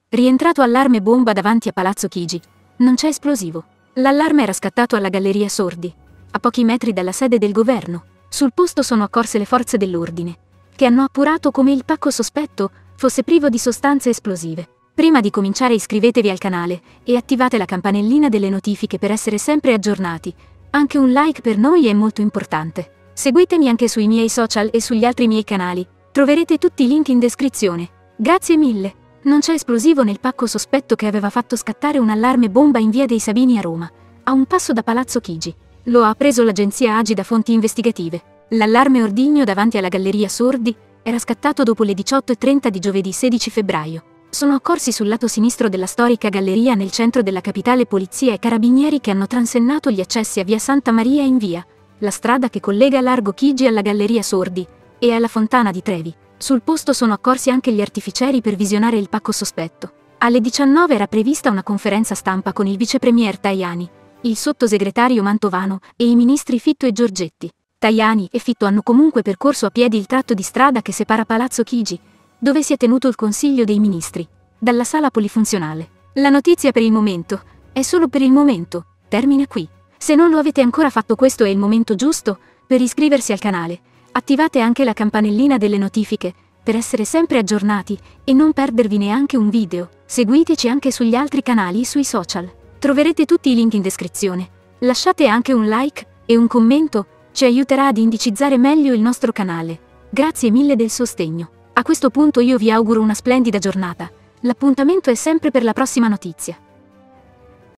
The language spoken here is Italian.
Rientrato allarme bomba davanti a Palazzo Chigi. Non c'è esplosivo. L'allarme era scattato alla Galleria Sordi, a pochi metri dalla sede del governo. Sul posto sono accorse le forze dell'ordine, che hanno appurato come il pacco sospetto fosse privo di sostanze esplosive. Prima di cominciare iscrivetevi al canale e attivate la campanellina delle notifiche per essere sempre aggiornati. Anche un like per noi è molto importante. Seguitemi anche sui miei social e sugli altri miei canali. Troverete tutti i link in descrizione. Grazie mille. Non c'è esplosivo nel pacco sospetto che aveva fatto scattare un allarme bomba in via dei Sabini a Roma, a un passo da Palazzo Chigi. Lo ha appreso l'agenzia AGI da fonti investigative. L'allarme ordigno davanti alla Galleria Sordi era scattato dopo le 18:30 di giovedì 16 febbraio. Sono accorsi sul lato sinistro della storica galleria nel centro della capitale polizia e carabinieri che hanno transennato gli accessi a via Santa Maria in via, la strada che collega Largo Chigi alla Galleria Sordi, e alla Fontana di Trevi. Sul posto sono accorsi anche gli artificieri per visionare il pacco sospetto. Alle 19 era prevista una conferenza stampa con il vicepremier Tajani, il sottosegretario Mantovano e i ministri Fitto e Giorgetti. Tajani e Fitto hanno comunque percorso a piedi il tratto di strada che separa Palazzo Chigi, dove si è tenuto il Consiglio dei Ministri, dalla sala polifunzionale. La notizia per il momento è solo per il momento, termina qui. Se non lo avete ancora fatto, questo è il momento giusto per iscriversi al canale. Attivate anche la campanellina delle notifiche per essere sempre aggiornati e non perdervi neanche un video. Seguiteci anche sugli altri canali e sui social. Troverete tutti i link in descrizione. Lasciate anche un like e un commento, ci aiuterà ad indicizzare meglio il nostro canale. Grazie mille del sostegno. A questo punto io vi auguro una splendida giornata. L'appuntamento è sempre per la prossima notizia.